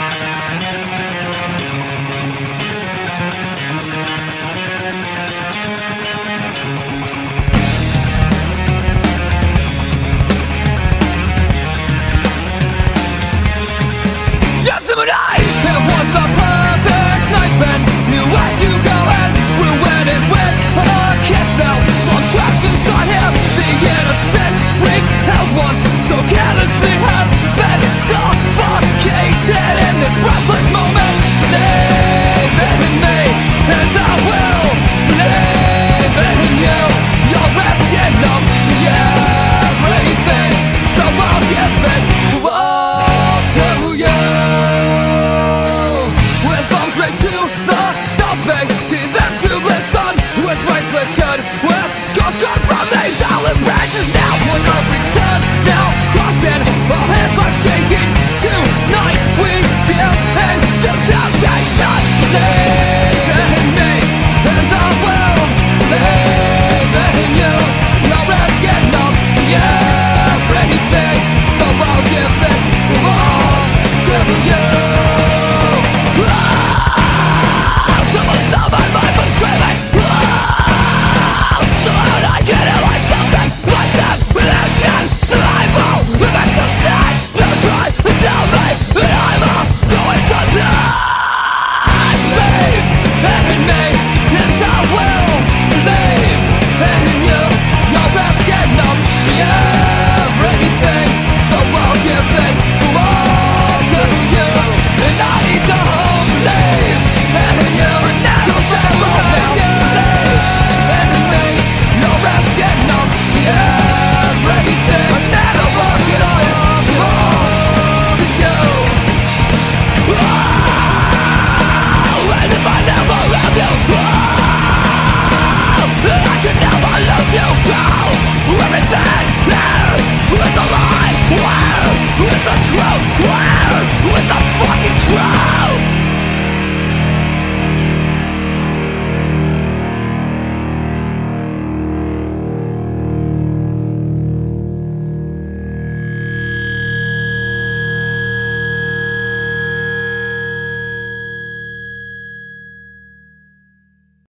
Night, it was the perfect night then. You had to go and ruin it with a kiss now. I'm trapped inside him. The innocence we held once so carelessly held.